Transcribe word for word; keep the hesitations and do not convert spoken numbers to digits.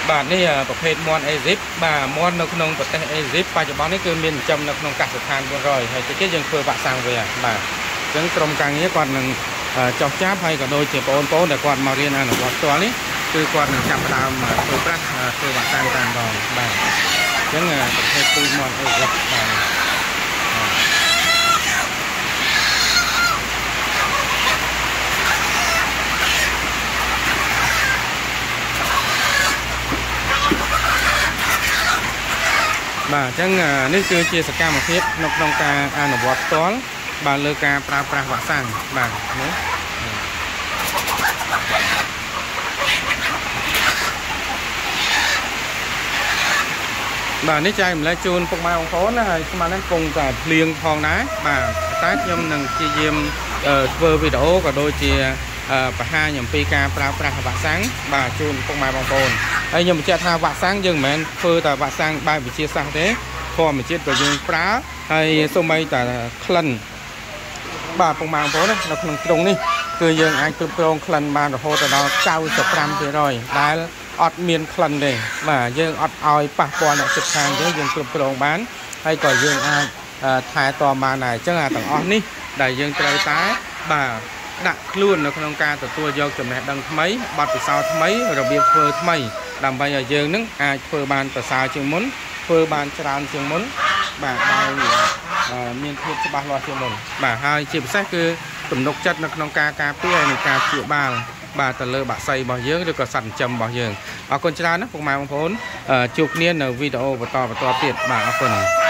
បាទនេះប្រភេទមន់អេស៊ីបបាទមន់នៅក្នុងប្រទេសអេស៊ីបបច្ចុប្បន្ននេះគឺមានចំនៅក្នុងកសិដ្ឋានbốnរយហើយតិចទៀតយើងធ្វើវ៉ាក់សាំងវាបាទអញ្ចឹងក្រុមការងារគាត់នឹងចោះចាប់ហើយក៏ដូចជាបងប្អូនដែលគាត់មករៀនអនុវត្តផ្ទាល់នេះគឺគាត់នឹងចាប់ផ្ដើមធ្វើប្រាស់ធ្វើវ៉ាក់សាំងតាមដងបាទអញ្ចឹងប្រភេទពូជមន់អេស៊ីបបាទបាទអញ្ចឹងនេះគឺជាសកម្មភាពនៅក្នុងការអនុវត្តផ្ទាល់បាទលើការប្រើប្រាស់វ៉ាក់សាំងបាទណាបាទនេះចែកម្លែកជូនពុកម៉ែបងប្អូនណាហើយស្មានហ្នឹងគង់តែភ្លៀងផងដែរបាទតែខ្ញុំនឹងព្យាយាមធ្វើវីដេអូក៏ដូចជាបង្ហាញអំពីការប្រើប្រាស់វ៉ាក់សាំងបាទជូនពុកម៉ែបងប្អូនហើយខ្ញុំបញ្ជាក់ថាវ៉ាក់សាំងយើងមិនមែនធ្វើតែវ៉ាក់សាំងបែបវិទ្យាសាស្ត្រទេធម្មជាតិក៏យើងប្រើហើយសូម្បីតែក្លិនបាទពុកម៉ែបងប្អូននៅក្នុងទ្រុងនេះគឺយើងអាចគ្រប់គ្រងក្លិនបានរហូតដល់九十五ភាគរយដែលអត់មានក្លិនទេបាទយើងអត់ឲ្យប៉ះពាល់អ្នកជិតខាងទេយើងគ្រប់គ្រងបានហើយក៏យើងអាចថែទាំបានដែរអញ្ចឹងអាទាំងអស់នេះដែលយើងត្រូវតែបាទដាក់ខ្លួននៅក្នុងការទទួលយកចំណេះដឹងថ្មីបទពិសោធន៍ថ្មីរបៀបធ្វើថ្មីដើម្បីឲ្យយើងនឹងអាចធ្វើបានប្រសើរជាងមុនធ្វើបានច្រើនជាងមុនបាទដោយមានភាពច្បាស់លាស់ជាងមុនបាទហើយជាពិសេសគឺទំនុកចិត្តនៅក្នុងការការពារនិងការព្យាបាលបាទទៅលើបាក់សីរបស់យើងឬក៏សត្វចិញ្ចឹមរបស់យើងអរគុណច្រើនណាស់ពុកម៉ែបងប្អូនជួបគ្នានៅវីដេអូបន្តបន្តទៀតបាទអរគុណ